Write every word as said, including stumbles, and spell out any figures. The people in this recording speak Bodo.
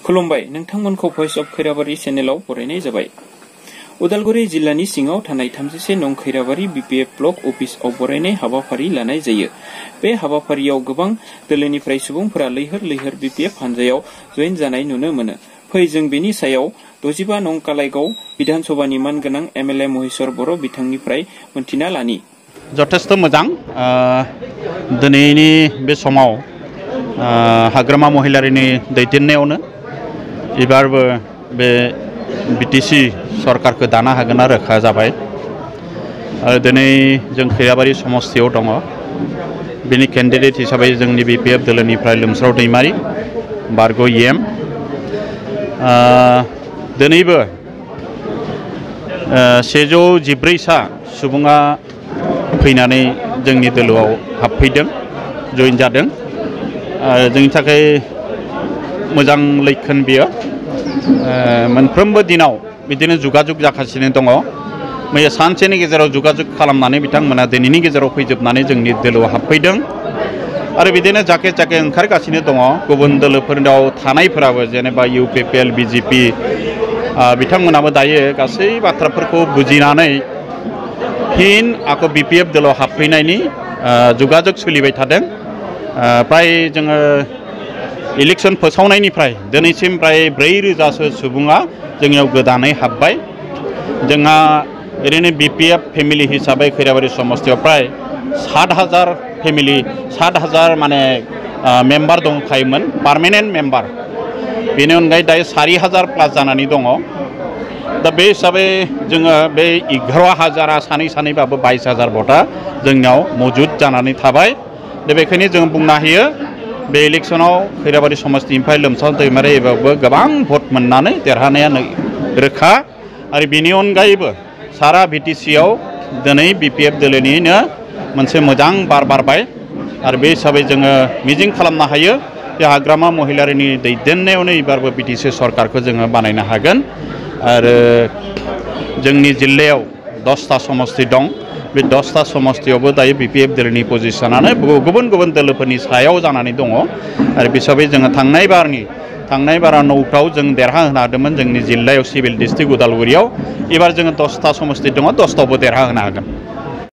खुलुमबाय नोंथांमोनखौ भइस अफ खैराबारि चेनेलाव बरायनाय जाबाय। उदालगुरि जिल्लानि सिङाव थानाय थामजिसे नं खैराबारि बिपिएफ ब्लक अफिसआव बरायनाय हाबाफारि लानाय जायो। बे हाबाफारियाव गोबां दोलोनिफ्राय सुबुंफोरा लैहोर लैहोर बिपिएफ हानजायाव जयेन जानाय नुनो मोनो। फै जों बेनि सायाव दजिबा नं कालाइगाव विधानसभानि मानगोनां एमएलए महेश्वर बर' बिथांनिफ्राय मोनथिना लानि। जथेस्थ मोजां दिनैनि बे समाव हाग्रामा महिलारिनि दैदेननायावनो एबारबो बे बिटिसि सरकारखौ दानो हागोन रोखा जाबाय। दिनै जों खैराबारि समस्तियाव दङ। बिनि केन्डिडेट हिसाबै जोंनि बिपिएफ दोलोनिफ्राय लोमस्राव दैमारि, बारग' इएम दिनैबो सेजौ जिब्रैसा सुबुङा फैनानै जोंनि दोलोआव हाबफैदों, जयेन जादों। जोंनि थाखाय मोजां लैखोन बियो। मोनफ्रोमबो दिनाव बिदिनो जुगाजुग जागासिनो दङ। मैया सानसेनि गेजेराव जुगाजुग खालामनानै बिथांमोना दिनैनि गेजेराव फैजोबनानै जोंनि दोलोआव हाबफैदों आरो बिदिनो जाके जाके ओंखारगासिनो दङ। गुबुन दोलोफोराव थानायफोराबो जेनेबा इउपिपिएल, बिजेपि बिथांमोनाबो दायो गासै बाथ्राफोरखौ बुजिनानै फिन आको बिपिएफ दोलोआव हाबफैनायनि जुगाजुग सोलिबाय थादों। प्राय जोङो इलेक्शन फोसावनायनिफ्राय दिनैसिम प्राय ब्रै रोजासो सुबुङा जोंनियाव गोदानै हाबबाय। जोंहा ओरैनो बिपिएफ फेमिलि हिसाबै खैराबारि समस्तियाव प्राय सात हाजार फेमिलि सात हाजार माने मेम्बार दंखायोमोन, पार्मानेन्ट मेम्बार। बेनि अनगायै दायो सारि हाजार प्लास जानानै दङ। दा बे हिसाबै जोङो बे एगार' हाजारा सानै सानैबाबो बाइस हाजार भटा जोंनियाव मौजुद जानानै थाबाय। दा बेखायनो जों बुंनो हायो बे इलेक्शनाव खैराबारि समस्तिनिफ्राय लोमस्राव दैमारि एबाबो गोबां भट मोननानै देरहानाया रोखा। आरो बेनि अनगायैबो सारा बिटिसिआव दिनै बिपिएफ दोलोनिनो मोनसे मोजां बार बारबाय। आरो बे हिसाबै जोङो मिजिं खालामनो हायो जे हाग्रामा महिलारिनि दैदेननायावनो एबारबो बिटिसि सरकारखौ जोङो बानायनो हागोन। आरो जोंनि जिल्लायाव दसथा समस्ति दं। बे दसथा समस्तियावबो दायो बिपिएफ दोलोनि पजिशनानो गुबुन गुबुन दोलोफोरनि सायाव जानानै दङ। आरो बे हिसाबै जोङो थांनाय बारनि थांनाय बारा नौथाव जों देरहाहोनो हादोंमोन जोंनि जिल्लायाव सिभिल डिस्ट्रिक्ट उदालगुरियाव। एबार जोङो दसथा समस्ति दङ, दसथावबो देरहाहोनो हागोन।